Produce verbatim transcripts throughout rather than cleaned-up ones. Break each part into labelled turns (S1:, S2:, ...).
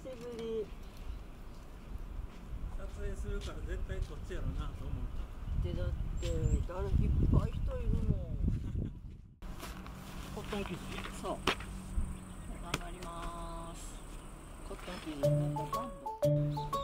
S1: しぶり。
S2: 撮影するから絶対こっちやろなと思った。
S1: でだって誰いっぱい人いるもん。
S2: コットン生地。
S1: そう。頑張ります。コットン生地のバンド。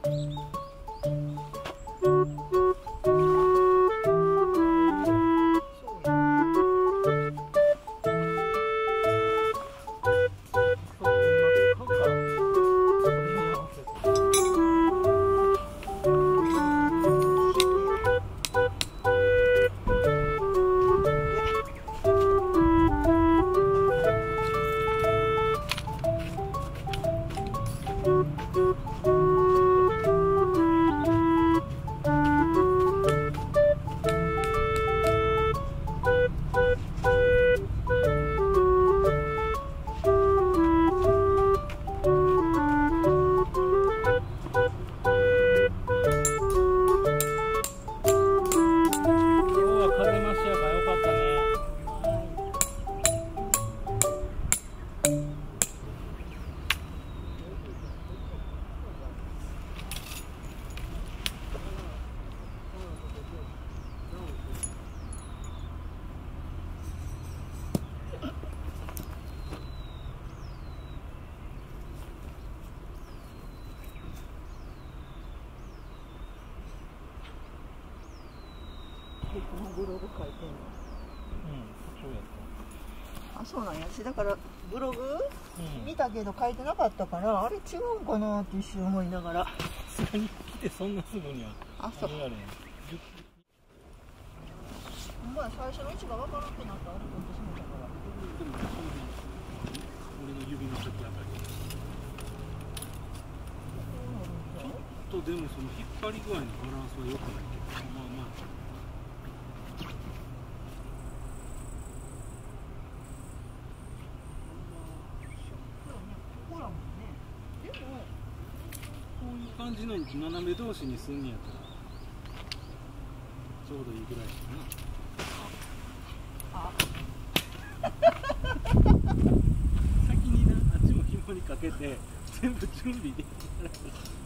S1: このブログ書いてんの。
S2: うん、そうやった。
S1: あ、そうなんやし、だからブログ、うん、見たけど書いてなかったから、あれ違うんかなって一瞬思いながら。
S2: さすがに来てそんなすぐには。
S1: あ、そう。ほんまや、最初の位置が分からなくなったら、あれ取ってしまったから。
S2: でも、俺の指の先あたり。ちょっとでもその引っ張り具合のバランスは良くないけど、まあまあ。感じの斜め同士にすんねやったらちょうどいいぐらいかな。あ先になあっちも紐にかけて全部準備できたら